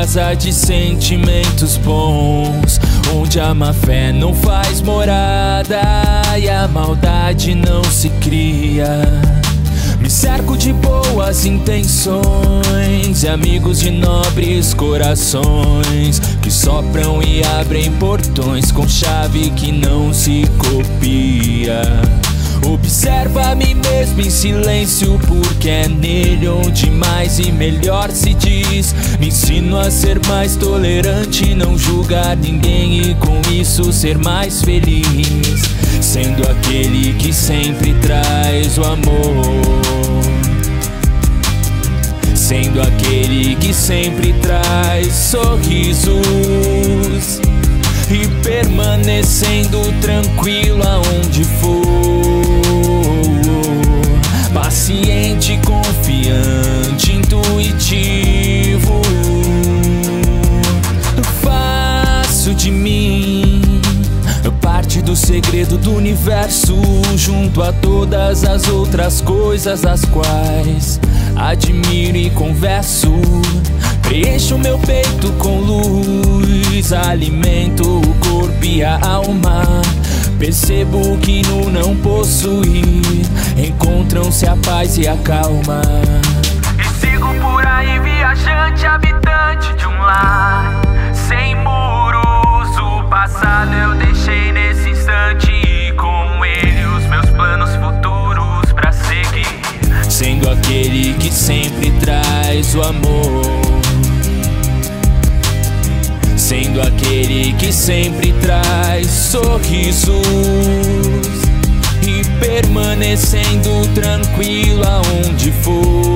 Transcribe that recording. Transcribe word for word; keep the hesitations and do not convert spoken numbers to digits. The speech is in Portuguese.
casa de sentimentos bons, onde a má fé não faz morada e a maldade não se cria. Me cerco de boas intenções e amigos de nobres corações que sopram e abrem portões com chave que não se copia. Observa a mim mesmo em silêncio, porque é nele onde mais e melhor se diz. Me ensino a ser mais tolerante, não julgar ninguém e com isso ser mais feliz, sendo aquele que sempre traz o amor, sendo aquele que sempre traz sorrisos e permanecendo tranquilo aonde for. Paciente, confiante, intuitivo, faço de mim parte do segredo do universo, junto a todas as outras coisas as quais admiro e converso. Preencho meu peito com luz, alimento o corpo e a alma. Percebo que no não possuir encontram-se a paz e a calma. E sigo por aí viajante, habitante de um lar sem muros. O passado eu deixei nesse instante e com ele os meus planos futuros pra seguir, sendo aquele que sempre traz o amor, sendo aquele que sempre traz sorrisos e permanecendo tranquilo aonde for.